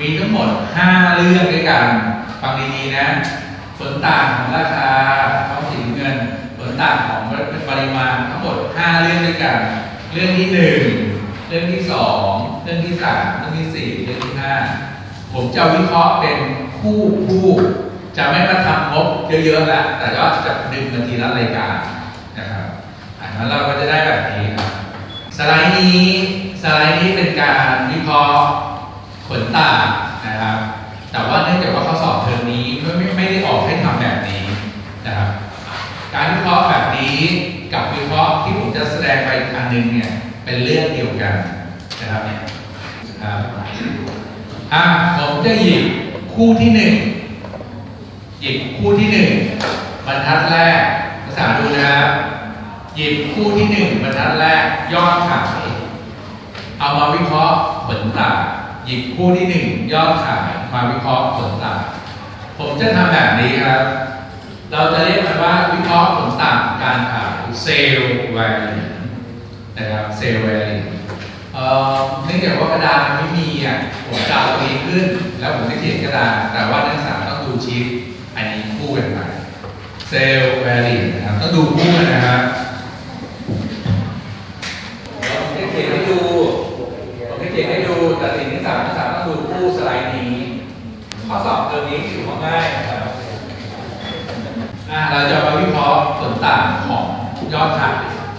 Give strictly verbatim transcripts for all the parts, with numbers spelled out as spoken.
มีทั้งหมดห้าเรื่องด้วยกันฟังดีๆนะผลต่างของราคาท้องสีเงินผลต่างของปริมาณทั้งหมดห้าเรื่องด้วยกันเรื่องที่หนึ่งเรื่องที่สองเรื่องที่สามเรื่องที่สี่เรื่องที่ห้าผมจะวิเคราะห์เป็นคู่คู่จะไม่มาทำงบเยอะๆแล้วแต่ว่าจะดึงนาทีละรายการนะครับอันนั้นเราก็จะได้แบบนี้ครับสไลด์นี้สไลด์นี้เป็นการวิเคราะห์ผลต่างนะครับแต่ว่าเนื่องจากว่าข้อสอบเทอมนี้ไม่ไม่ได้ออกให้ทำแบบนี้นะครับการวิเคราะห์แบบนี้กับวิเคราะห์ที่ผมจะแสดงไปอันนึงเนี่ยเป็นเรื่องเดียวกันนะครับเนี่ยครับอ่ะผมจะหยิบคู่ที่หนึ่งหยิบคู่ที่หนึ่งบรรทัดแรกภาษาดูนะครับหยิบคู่ที่หนึ่งบรรทัดแรกยอดขายเอามาวิเคราะห์ผลต่างหยิบคู่ที่หนึ่งยอดขายมาวิเคราะห์ผลต่างผมจะทำแบบนี้ครับเราจะเรียกมันว่าวิเคราะห์ผลต่างการขายเซลล์แวลูนะครับเซลล์แวลูเอ่อเนื่องจากว่ากระดาษมันไม่มีอ่ะผมจะเอาตัวนี้ขึ้นแล้วผมจะเขียนกระดาษแต่ว่านักศึกษาต้องดูชีทอันนี้คู่กันไปเซลล์แวลูนะครับต้องดูคู่กันนะครับผมจะเขียนให้ดูผมจะเขียนให้ดูแต่สิ่งที่สามนักศึกษาต้องดูคู่สไลด์นี้ข้อสอบตัวนี้ถือว่าง่ายนะครับเราจะมาวิเคราะห์ผลต่างของยอดขาย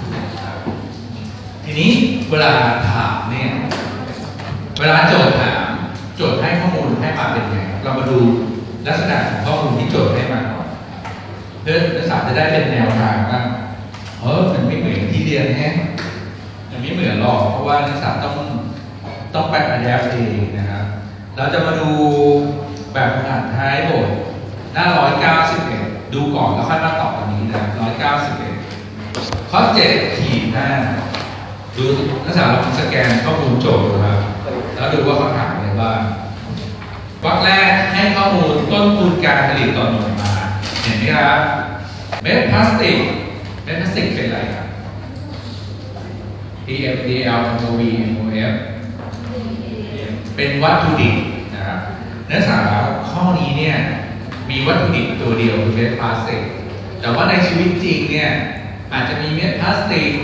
ทีนี้เวลาถามเนี่ยเวลาโจทย์ถามโจทย์ให้ข้อมูลให้มาเป็นไงเรามาดูลักษณะของข้อมูลที่โจทย์ให้มาก่อนเพื่อนักศึกษาจะได้เป็นแนวทางว่าเออมันไม่เหมือนที่เรียนแฮะมันไม่เหมือนหรอกเพราะว่านักศึกษาต้องต้องไปอัดแอปเองนะครับเราจะมาดูแบบอ่านท้ายบทหน้าหนึ่งร้อยเก้าสิบเอ็ดดูก่อนแล้วค่อยมาตอบอันนี้นะหนึ่งร้อยเก้าสิบเอ็ดข้อเจ็ดขีดห้าดูนักศึกษาเราสแกนข้อมูลโจทย์นะครับแล้วดูว่าเขาถามอะไรบ้างวรรคแรกให้ข้อมูลต้นทุนการผลิตต่อหน่วยมาเห็นไหมครับเม็ดพลาสติกเม็ดพลาสติกเป็นอะไรครับ พี เอ็ม ดี แอล เอ็ม โอ วี เอ็ม โอ เอฟ เป็นวัตถุดิบนะครับนักศึกษาข้อนี้เนี่ยมีวัตถุดิบตัวเดียวคือเม็ดพลาสติกแต่ว่าในชีวิตจริงเนี่ยอาจจะมีเม็ดพลาสติก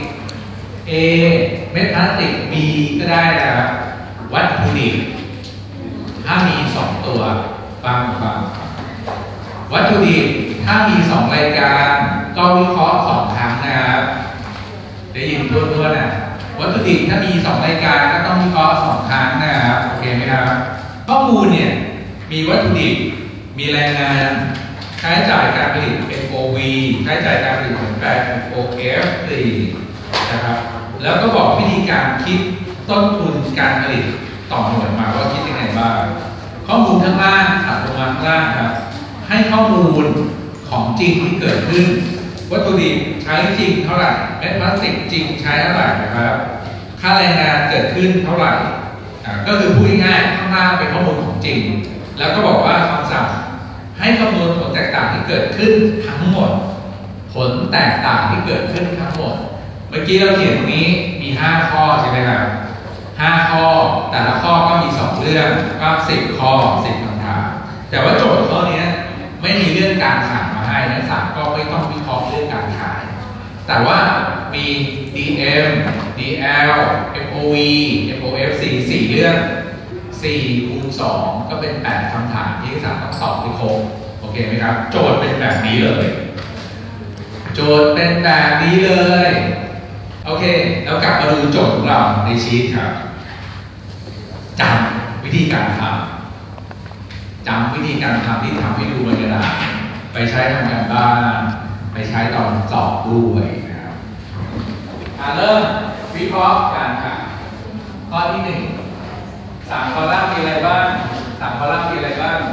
A เม็ดพลาสติก B ก็ได้นะครับวัตถุดิบถ้ามีสองตัวฟังฟังวัตถุดิบถ้ามีสองรายการก็วิเคราะห์สองครั้งนะครับได้ยินทั่วๆนะวัตถุดิบถ้ามีสองรายการก็ต้องวิเคราะห์สองครั้งนะครับโอเคไหมครับข้อมูลเนี่ยมีวัตถุดิบมีแรงงานค่าใช้จ่ายการผลิต เอ็ม โอ วี ค่าใช้จ่ายการผลิตของแบรนด์ โอ เอฟ ซี นะครับแล้วก็บอกวิธีการคิดต้นทุนการผลิตต่อหน่วยมาว่าคิดยังไงบ้างข้อมูลข้างล่างถัดลงมาข้างล่างครับให้ข้อมูลของจริงที่เกิดขึ้นวัตถุดิบใช้จริงเท่าไหร่เม็ดพลาสติกจริงใช้เท่าไหร่นะครับค่าแรงงานเกิดขึ้นเท่าไหร่ก็คือพูดง่ายๆข้างล่างเป็นข้อมูลของจริงแล้วก็บอกว่าคำสั่งให้คำนวณผลแตกต่างที่เกิดขึ้นทั้งหมดผลแตกต่างที่เกิดขึ้นทั้งหมดเมื่อกี้เราเขียนตรงนี้มีห้าข้อใช่ไหมครับห้าข้อแต่ละข้อก็มีสองเรื่องก็สิบข้อสิบคำถามแต่ว่าโจทย์ข้อนี้ไม่มีเรื่องการขายมาให้นักศึกษาก็ไม่ต้องวิเคราะห์เรื่องการขายแต่ว่ามี ดี เอ็ม ดี แอล เอ็ม โอ วี เอ็ม โอ เอฟ ซี สี่เรื่องสี่คูณสองก็เป็นแปดคำถามที่นักศึกษาต้องตอบให้ครบโอเคไหมครับโจทย์เป็นแบบนี้เลยโจทย์เป็นแบบนี้เลยโอเคแล้วกลับมาดูโจทย์ของเราในชีทครับจำวิธีการทำจำวิธีการทำที่ทำให้ดูบนกระดาษไปใช้ทำการบ้านไปใช้ตอนสอบด้วยนะครับเริ่มวิเคราะห์การขายข้อที่หนึ่งสามคอลัมน์มีอะไรบ้างสามคอลัมน์มีอะไรบ้าง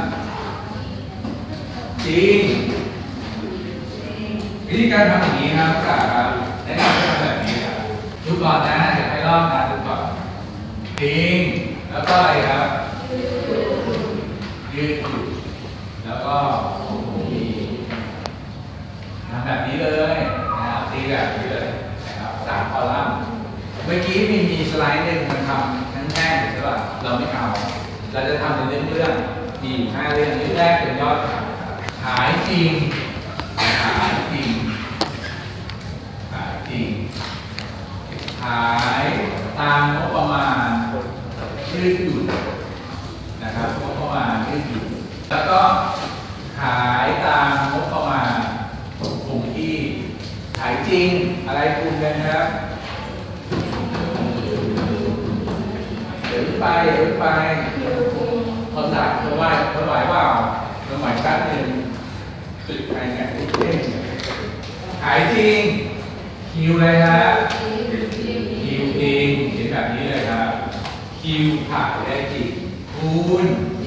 จริงวิธีการทำอย่างนี้ครับครับแนะนำให้ทำแบบนี้ครับดูก่อนนะเดี๋ยวให้รอบนะดูก่อนจริงแล้วก็อะไรครับยืดอยู่แล้วก็มีทำแบบนี้เลยนะครับตีแบบนี้เลยนะครับสามคอลัมน์เมื่อกี้มีมีสไลด์หนึ่งมันทำทั้งแท่งใช่ป่ะเราไม่เอาเราจะทำเป็นเรื่องเรื่องมีห้าเรื่องเรื่องแรกเป็นยอดขายขายจริงขายจริงขายจริงขายตามงบประมาณยืดหยุ่นนะครับงบประมาณยืดหยุ่นแล้วก็ขายตามงบประมาณคงที่ขายจริงอะไรคุณกันครับเดี๋ยวไปเดี๋ยวไปคนหลักคนไหวคนไหวเปล่าคนไหวกันหนึ่งตึกอะไรเนี่ยเล่นขายจริงคิวเลยครับคิวจริงเขียนแบบนี้เลยครับคิวขายได้จริงคูณ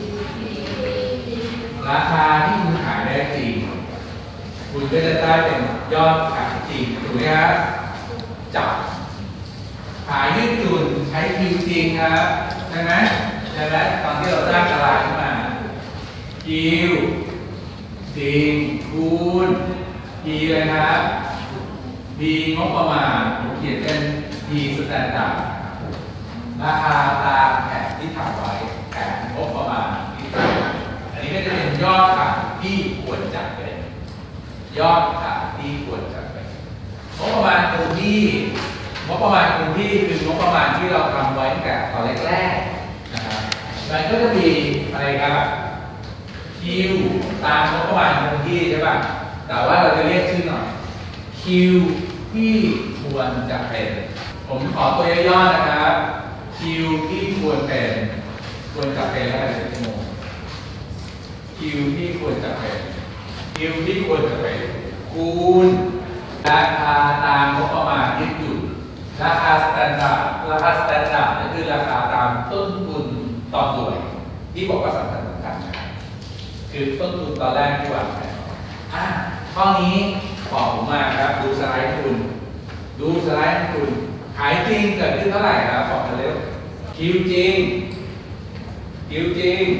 ราคาที่คุณขายได้จริงคุณก็จะได้เป็นยอดขายจริงถูกไหมครับจับขายยืดหยุ่นใช้คิวจริงครับใช่ไหมใช่ไหมตอนที่เราสร้างตลาดขึ้นมาคิวจริงคูณ P เลยครับ P งบประมาณผมเขียนเป็น P สแตนดาร์ดราคาตามแผนที่ทำไว้แผนงบประมาณที่ทำอันนี้ก็จะเป็นยอดขายที่ควรจะเป็นยอดขายที่ควรจะเป็นงบประมาณคงที่งบประมาณคงที่คืองบประมาณที่เราทำไว้ตั้งแต่ตอนแรกๆนะครับมันก็จะมีอะไรครับคิวตามงบประมาณคงที่ใช่ป่ะแต่ว่าเราจะเรียกชื่อหน่อยคิวที่ควรจะเป็นผมขอตัวย่อๆนะครับคิวที่ควรเป็นควรจะเป็นแล้วกันชั่วโมงคิวที่ควรจะเป็นคิวที่ควรจะเป็นคูณราคาตามงบประมาณยืดหยุ่นราคาสแตนดาร์ดราคาสแตนดาร์ดก็คือราคาตามต้นทุนต่อหน่วยที่บอกว่าสำคัญสำคัญนะครับคือต้นทุนตอนแรกที่วางแผนอ่ะข้อนี้บอกผมมาครับดูสไลด์คุณดูสไลด์คุณขายจริงเกิดขึ้นเท่าไหร่ครับบอกกันเร็วคิวจริงคิวจริง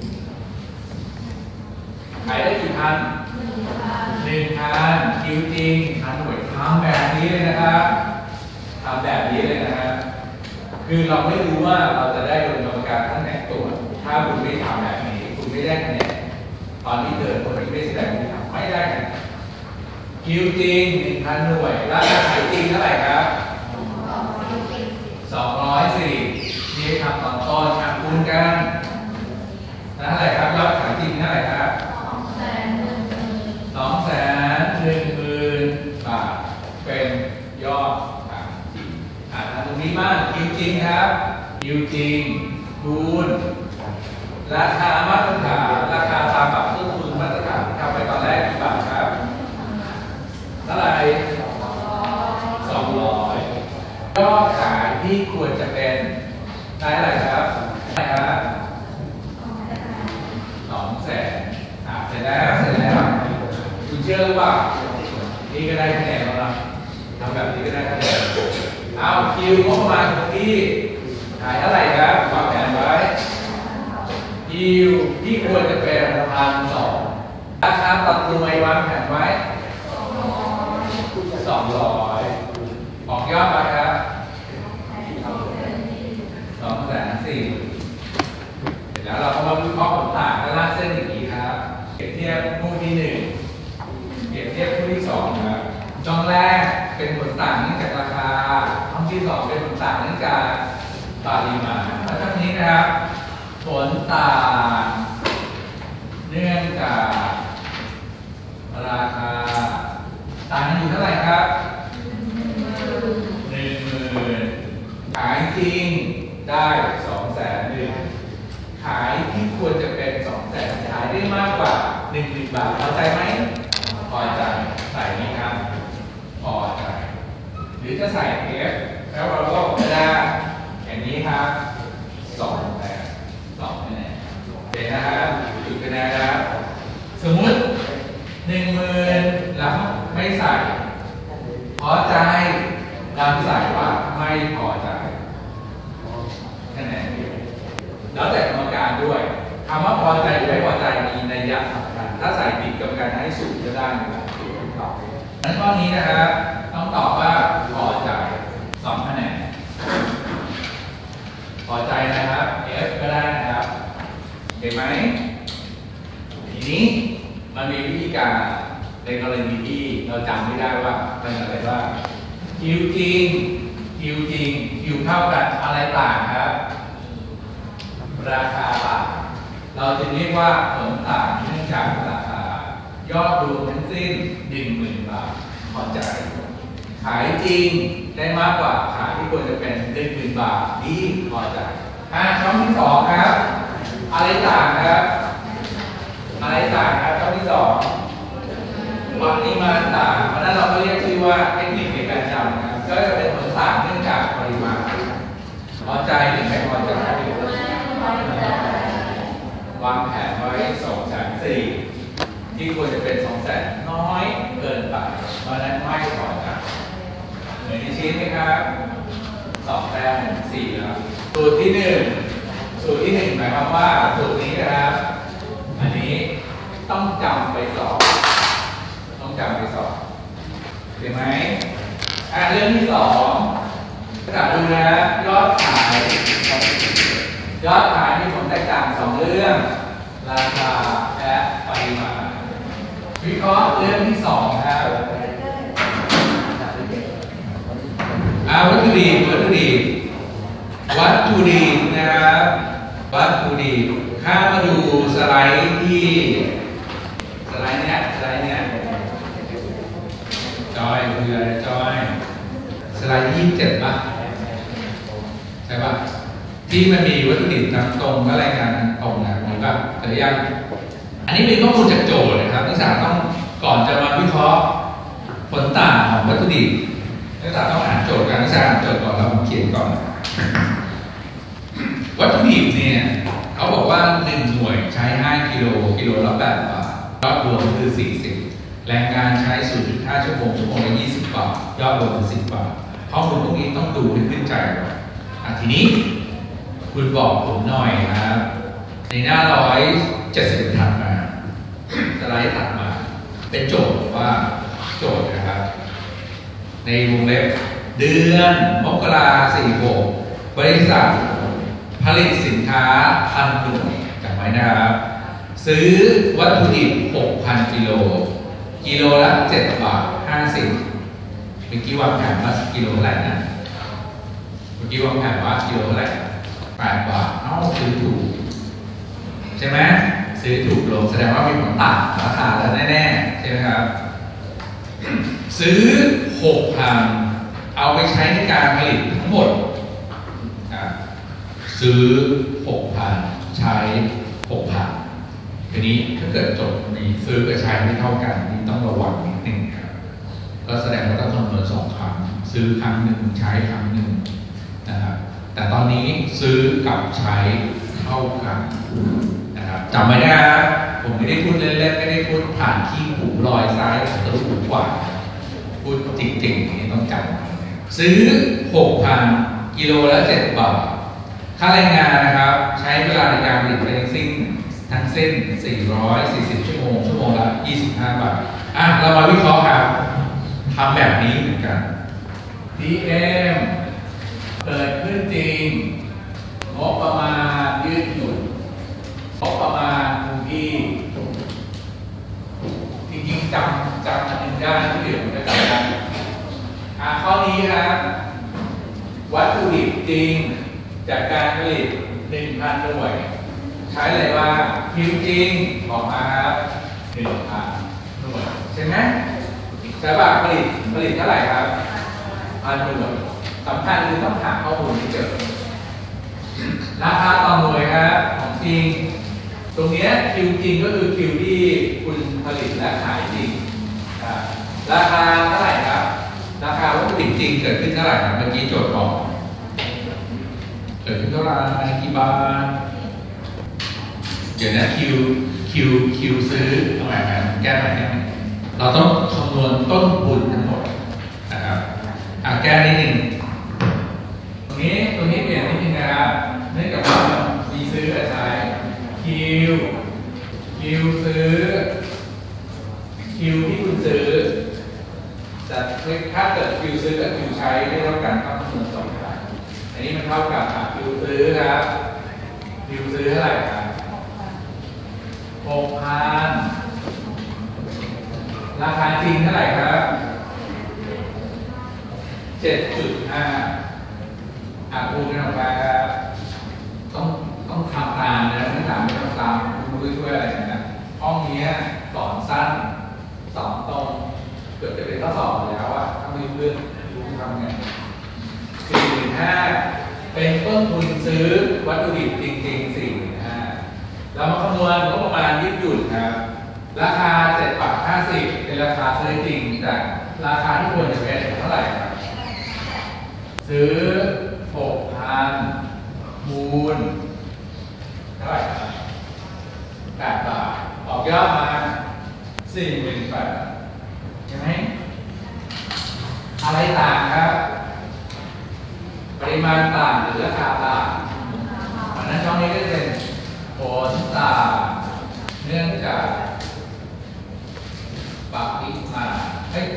ขายได้กี่พันหนึ่งพันคิวจริงพันหน่วยทำแบบนี้เลยนะครับทำแบบนี้เลยนะครับคือเราไม่รู้ว่าเราจะได้โดยกรรมการท่านไหนตัวถ้าคุณไม่ทำแบบนี้คุณไม่ได้คะแนนตอนนี้เกิดผลไม่แสดงที่ทำไม่ได้คะแนนคิวจริงหนึ่งพันหน่วยราคาขายจริงเท่าไหร่ครับสองร้อยสี่นี่ทำตอนต้นทำคูณกันเท่าไหร่ครับยอดขายจริงเท่าไหร่ครับสองแสนหนึ่งหมื่นบาทเป็นยอดขายจริงอ่าทำตรงนี้บ้างคิวจริงครับคิวจริงคูณราคามาตรฐานราคาตามแบบต้นทุนมาตรฐานที่ทำไปตอนแรกกี่บาทครับเท่าไหร่สองร้อยยอดขายที่ควรจะเป็นได้อะไรครับได้ครับสองแสนอ่ะเสร็จแล้วเสร็จแล้วคุณเชื่อหรือเปล่านี่ก็ได้คะแนนแล้วนะทำแบบนี้ก็ได้คะแนนเอาคิวงบประมาณของที่ขายเท่าไหร่ครับวางแผนไว้คิวที่ควรจะเป็นพันสองราคาตัดหน่วยวางแผนไว้สองร้อยออกยอดมาครับสองแสนสี่เสร็จแล้วเราก็มาวิเคราะห์ผลต่างและลากเส้นอย่างนี้ครับเปรียบเทียบคู่ที่หนึ่งเปรียบเทียบคู่ที่สองครับช่องแรกเป็นผลต่างเนื่องจากราคาช่องที่สองเป็นผลต่างเนื่องจากปริมาณแล้วช่องนี้นะครับผลต่างเนื่องจากราคาต่างกันอยู่เท่าไหร่ครับหนึ่งหมื่นขายจริงได้สองแสนหนึ่งขายที่ควรจะเป็นสองแสนขายได้มากกว่าหนึ่งหมื่นบาทพอใจไหมพอใจใส่นี้ครับพอใจหรือจะใส่ F แล้วเราก็ได้อย่างนี้ครับสองแสนสองคะแนนเสร็จนะครับจุดคะแนนนะครับสมมุติหนึ่งหมื่นหลังไม่ใส่พอใจหลังใส่ว่าไม่พอใจคะแนนเดียวแล้วแต่กรรมการด้วยคำว่าพอใจหรือไม่พอใจมีนัยยะสำคัญถ้าใส่ผิดกรรมการให้สูงจะได้นะครับนั้นข้อนี้นะครับต้องตอบว่าพอใจสองคะแนนพอใจนะครับ F ก็ได้นะครับเห็นไหมทีนี้มันมีวิธีการในกรณีที่เราจำไม่ได้ว่าเป็นอะไรบ้างคิวจริงคิวจริงคิวเท่ากันอะไรต่างครับราคาต่างเราจะเรียกว่าผลต่างเนื่องจากราคายอดรวมทั้งสิ้นหนึ่งหมื่นบาทพอใจขายจริงได้มากกว่าขายที่ควรจะเป็นหนึ่งหมื่นบาทที่พอใจอ่าช่องที่สองครับอะไรต่างครับอะไรต่างครับช่องที่สองปริมาณต่างเพราะนั้นเราก็เรียกชื่อว่าเทคนิคในการจำนะครับก็จะเป็นผลต่างเนื่องจากปริมาณพอใจหรือไม่พอใจวางแผนไว้สองแสนสี่ที่ควรจะเป็นสองแสนน้อยเกินไปเพราะนั้นไม่พอใจเหมือนที่ชี้ไหมครับสองแต้มสี่แล้วสูตรที่หนึ่งสูตรที่หนึ่งหมายความว่าสูตรนี้นะครับอันนี้ต้องจำไปสอบต้องจำไปสอบเห็นไหมอ่ะเรื่องที่สองกลับดูนะยอดขายยอดขายมีผลแตกต่างสองเรื่องราคาและปริมาณวิเคราะห์เรื่องที่สองครับอ่าวัตถุดิบวัตถุดิบวัตถุดิบนะครับวัตถุดิบข้ามาดูสไลด์ที่สไลด์เนี้ยสไลด์เนี้ยจอยคืออะไรจอยสไลด์ยี่สิบเจ็ดป่ะใช่ป่ะที่มันมีวัตถุดิบทั้งตรงและรายงานตรงนะผมก็เคยยังอันนี้เป็นข้อมูลจากโจทย์นะครับนักศึกษาต้องก่อนจะมาวิเคราะห์ผลต่างของวัตถุดิบนักศึกษาต้องอ่านโจทย์การนักศึกษาอ่านโจทย์ก่อนแล้วผมเขียนก่อนวัตถุดิบเนี่ยเขาบอกว่าหนึ่งหน่วยใช้ห้ากิโลกิโลละแปดบาทยอดรวมคือสี่สิบแรงงานใช้ ศูนย์จุดห้า ชั่วโมงชั่วโมงละยี่สิบบาทยอดรวมคือสิบบาทข้อมูลพวกนี้ต้องดูให้ขึ้นใจก่อนอ่ะทีนี้คุณบอกผมหน่อยครับในหน้าร้อยเจ็ดสิบถัดมาสไลด์ถัดมาเป็นโจทย์ว่าโจทย์นะครับในวงเล็บเดือนมกราสี่หกบริษัทผลิตสินค้าพันหน่วยจำไว้นะครับซื้อวัตถุดิบ หกพัน กิโลกิโลละเจ็ดบาทห้าสิบเมื่อกี้วางแผนว่ากิโลเท่าไหร่นะเมื่อกี้วางแผนว่ากิโลเท่าไหร่แปดบาทเอ้าซื้อถูกใช่ไหมซื้อถูกลงแสดงว่ามีผลต่างราคาแล้วแน่ๆใช่ไหมครับซื้อ หกพัน เอาไปใช้ในการผลิตทั้งหมดซื้อ หกพัน ใช้ หกพัน ทีนี้ถ้าเกิดจบมีซื้อกับใช้ไม่เท่ากันนี่ต้องระวังนิดนึงครับก็แสดงว่าต้องคำนวณสองครั้งซื้อครั้งหนึ่งใช้ครั้งหนึ่งนะครับแต่ตอนนี้ซื้อกับใช้เท่ากันนะครับจำไว้นะครับผมไม่ได้พูดเล่นๆไม่ได้พูดผ่านขี้หูลอยซ้ายหรือหูขวาพูดจริงๆนี่ต้องจำซื้อ หกพัน กิโลละเจ็ดบาทค่าแรงงานนะครับใช้เวลาในการผลิตทั้งสิ้นทั้งสิ้นสี่ร้อยสี่สิบชั่วโมงชั่วโมงละยี่สิบห้าบาทอ่ะเรามาวิเคราะห์ครับทำแบบนี้เหมือนกัน ดี เอ็ม เกิดขึ้นจริงงบประมาณยืดหยุ่นงบประมาณคงที่จริงๆจำจำอันหนึ่งได้ที่เดี๋ยวผมจะจำได้อ่ะข้อนี้ครับวัตถุดิบจริงจากการผลิต หนึ่งพัน หน่วยใช้อะไรว่าคิวจริงออกมาครับ หนึ่งพัน หน่วยใช่ไหมใช่ป่ะผลิตผลิตเท่าไหร่ครับพันหน่วยสำคัญคือต้องหาข้อมูลที่เจอราคาต่อหน่วยครับของจริงตรงนี้คิวจริงก็คือคิวที่คุณผลิตและขายจริงราคาเท่าไหร่ครับราคาวัตถุดิบจริงเกิดขึ้นเท่าไหร่ครับเมื่อกี้โจทย์บอกเกิดขึ้นเท่าไหร่กี่บาทเดี๋ยวนะคิวคิวคิวซื้อทำไมครับแก้ไหมเราต้องคำนวณต้นทุนทั้งหมดนะครับอ่ะแก้นิดหนึ่งตรงนี้ตรงนี้เปลี่ยนนิดนึงนะครับเนื่องจากว่ามีซื้อกับใช้คิวคิวซื้อคิวที่คุณซื้อแต่ถ้าเกิดคิวซื้อกับคิวใช้ไม่เท่ากันต้องคำนวณสองครั้งอันนี้มันเท่ากับคิวซื้อครับคิวซื้อเท่าไหร่ครับหกพันราคาจริงเท่าไหร่ครับเจ็ดจุดห้าอาคูณกันออกมาครับต้องต้องทำตามนะไม่ถามไม่ต้องตามคุณช่วยอะไรนะห้องนี้สอนสั้นสอนตรงเกือบจะเป็นข้อสอบแล้วอะถ้าไม่รู้เรื่องรู้ทำไงสี่หมื่นห้าเป็นต้นทุนซื้อวัตถุดิบจริงๆสี่หมื่นห้าเรามาคำนวณงบประมาณยืดหยุ่นครับราคาเจ็ดบาทห้าสิบเป็นราคาซื้อจริงแต่ราคาที่ควรจะเป็นเท่าไหร่ครับซื้อหกพันมูลเท่าไหร่ครับแปดบาทออกยอดมาสี่หมื่นแปดใช่ไหมอะไรต่างครับปริมาณต่างหรือราคาต่างเพราะนั้นช่องนี้ก็จะเป็นผลต่างเนื่องจากปริมาณเฮ้ย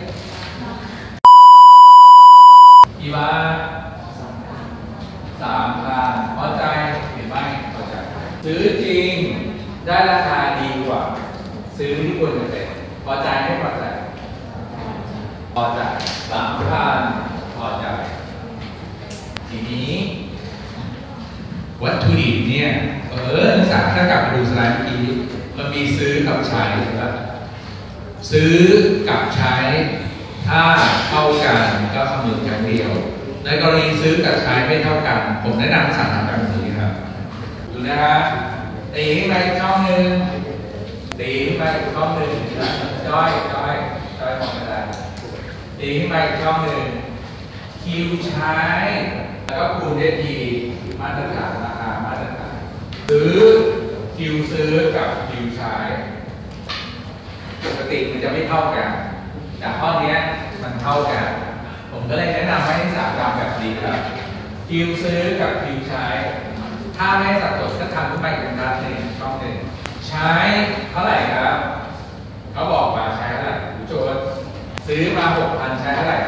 กี่บาทสามพันพอใจหรือไม่พอใจซื้อจริงได้ราคาดีกว่าซื้อที่ควรจะเป็นพอใจไม่พอใจพอใจสามพันพอใจทีนี้วัตถุดิบเนี่ยเออนักศึกษาถ้ากลับมาดูสไลด์เมื่อกี้มันมีซื้อกับใช้ครับซื้อกับใช้ถ้าเท่ากันก็คำนวณอย่างเดียวในกรณีซื้อกับใช้ไม่เท่ากันผมแนะนำนักศึกษาทำแบบนี้ครับดูนะครับตีขึ้นไปช่องหนึ่งตีขึ้นไปช่องหนึ่งจ้อยจ้อยจ้อยของกระดาษตีขึ้นไปช่องหนึ่งคิวใช้แล้วก็คูณด้วยทีมาตรฐานราคามาตรฐานซื้อคิวซื้อกับคิวใช้ปกติมันจะไม่เท่ากันแต่ข้อนี้มันเท่ากันผมก็เลยแนะนำให้นักศึกษาทำแบบนี้ครับคิวซื้อกับคิวใช้ถ้าไม่สับสนก็ทำขึ้นไปเป็นด้านหนึ่งช่องหนึ่งใช้เท่าไหร่ครับเขาบอกมาใช้เท่าไหร่โจทย์ซื้อมาหกพันใช้เท่าไหร่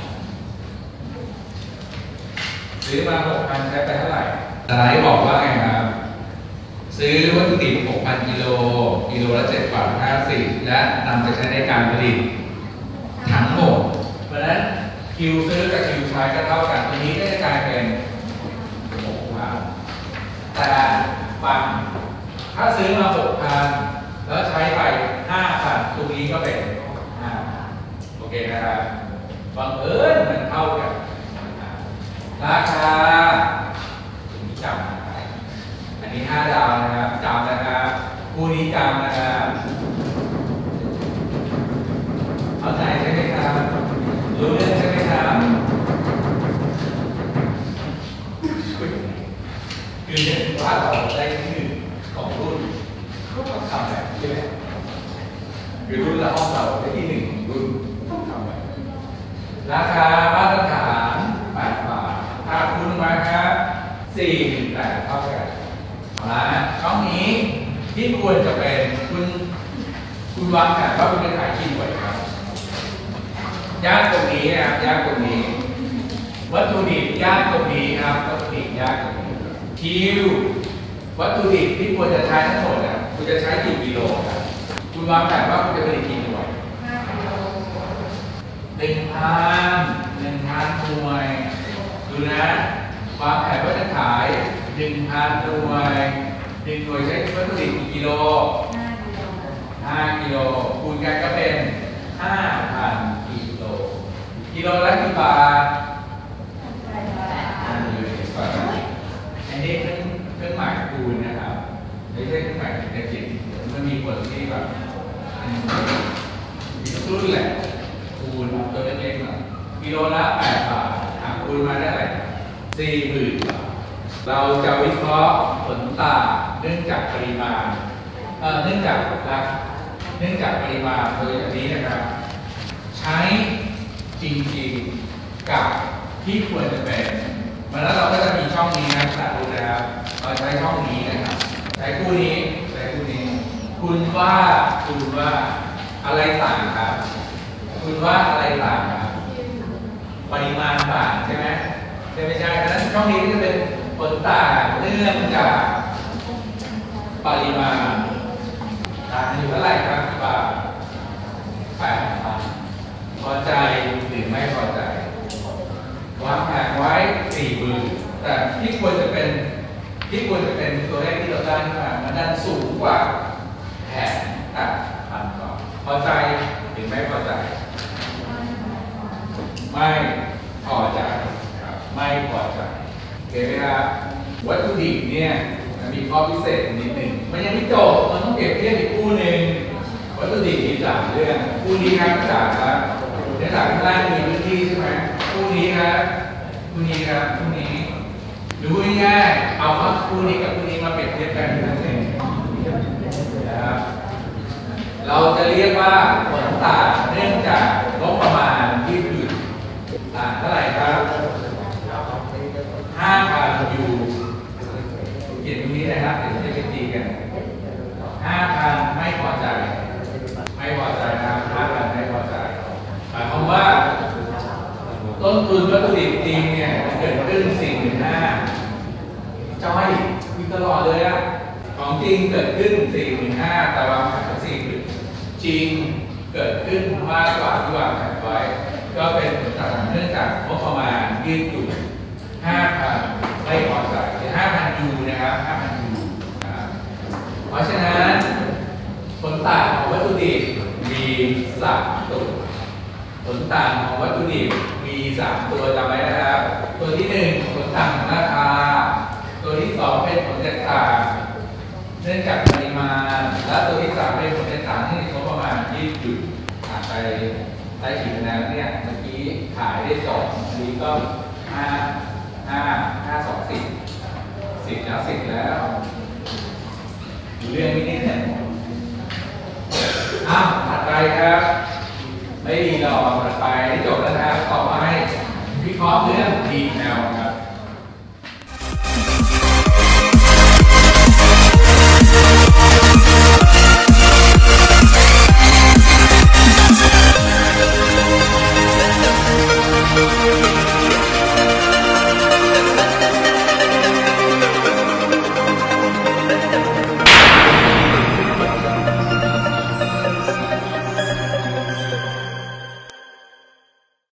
ซื้อมาหกพันใช้ไปเท่าไหร่สไลด์บอกว่าไงครับซื้อวัตถุดิบ หกพัน กิโลกิโลละเจ็ดบาทห้าสิบและนำไปใช้ในการผลิตทั้งหมดเพราะฉะนั้นคิวซื้อกับคิวใช้ก็เท่ากันตัวนี้ก็จะกลายเป็นหกพันแต่ฝั่งถ้าซื้อมาหกพันแล้วใช้ไปห้าพันตรงนี้ก็เป็นห้าโอเคนะครับบังเอิญมันเท่ากันราคาจำอันนี้ห้าดาวนะครับจำนะครับคู่นี้จำนะครับเข้าใจใช่ไหมครับรู้เรื่องใช่ไหมครับคือเนี่ยว่าเราได้ที่หนึ่งของรุ่นต้องทำแบบใช่ไหมคือรุ่นละห้องเราได้ที่หนึ่งของรุ่นต้องทำแบบราคามาตรฐานแปดบาทถ้าคุณมาครับสี่หนึ่งแปดเท่ากันเอาละช่องนี้ที่ควรจะเป็นคุณคุณวางแผนว่าคุณจะขายกี่หน่วยครับยากตรงนี้นะครับยากตรงนี้วัตถุดิบยากตรงนี้ครับวัตถุดิบยากตรงนี้คิววัตถุดิบที่ควรจะใช้ทั้งหมดนะคุณจะใช้กี่กิโลครับคุณวางแผนว่าคุณจะผลิตกี่หน่วยหนึ่งพันหนึ่งพันหน่วยดูนะวางแผนว่าจะขายหนึ่งพันหน่วยหนึ่งหน่วยใช้วัตถุดิบกี่กิโลห้ากิโลคูณกันก็เป็นห้าพันกิโลกิโลละกี่บาทอันนี้เป็นเครื่องหมายคูณนะครับไม่ใช่เครื่องหมายเศรษฐกิจมันมีผลที่แบบรุ่นแหละคูณตัวเล็กๆหน่อยกิโลละแปดบาทคูณมาได้เท่าไหร่สี่หมื่นเราจะวิเคราะห์ผลต่างเนื่องจากปริมาณเอ่อเนื่องจากราคาเนื่องจากปริมาณโดยอันนี้นะครับใช้จริงๆกับที่ควรจะเป็นมาแล้วเราก็จะมีช่องนี้นะตัดดูนะครับเราใช้ช่องนี้นะครับใช้คู่นี้ใช้คู่นี้คุณว่าคุณว่าอะไรต่างครับคุณว่าอะไรต่างครับปริมาณต่างใช่ไหมใช่ไม่ใช่ดังนั้นช่องนี้จะเป็นผลต่างเนื่องจากปริมาณาอยู่เท่าไหร่ครับบาทแปดพันพอใจหรือไม่พอใจวางแผนไว้สี่หมื่นแต่ที่ควรจะเป็นที่ควรจะเป็นตัวเลขที่เราได้ขึ้นมามันดันสูงกว่าแผนแปดพันก่อนพอใจหรือไม่พอใจไม่พอใจครับไม่พอใจโอเคไหมครับวัตถุดิบเนี่ยมันมีข้อพิเศษนิดหนึ่งมันยังไม่จบมันต้องเปรียบเทียบอีกคู่หนึ่งวัตถุดิบมีสามเรื่องคู่นี้ครับสามครับในสามข้างล่างมีพื้นที่ใช่ไหมคู่นี้ครับคู่นี้ครับคู่นี้ดูง่ายๆเอาคู่นี้กับคู่นี้มาเปรียบเทียบกันนั่นเองนะครับเราจะเรียกว่าผลต่างเนื่องจากงบประมาณที่อยู่ต่างเท่าไหร่ครับห้าพันยูเขียนตรงนี้นะครับเดี๋ยวจะไปตีกันห้าพันไม่พอใจไม่พอใจนะครับห้าพันไม่พอใจหมายความว่าต้นทุนวัตถุดิบจริงเนี่ยเกิดขึ้นสี่หมื่นห้าจอยมีตลอดเลยอะของจริงเกิดขึ้นสี่หมื่นห้าแต่วางแผนสี่หมื่นจริงเกิดขึ้นมากกว่าที่วางแผนไว้ก็เป็นผลต่างเนื่องจากงบประมาณยืดหยุ่นห้าพันไม่พอใจคือห้าพันยูนะครับห้าพันยูนะครับเพราะฉะนั้นผลต่างของวัตถุดิบมีสามตัวผลต่างของวัตถุดิบมีสามตัวจำไว้นะครับตัวที่หนึ่งผลต่างของราคาตัวที่สองเป็นผลแตกต่างเนื่องจากปริมาณและตัวที่สามเป็นผลแตกต่างที่งบประมาณยืดหยุ่นผ่านไปได้กี่คะแนนเนี่ยเมื่อกี้ขายได้สองอันนี้ก็ห้าห้าห้าสองสิบสิบแล้วสิบแล้วอยู่เรื่องนี้นิดเนี่ยอ้าวถัดไปครับไม่ดีหรอกถัดไปที่จบแล้วนะครับต่อไปวิเคราะห์เรื่อง ดี แอล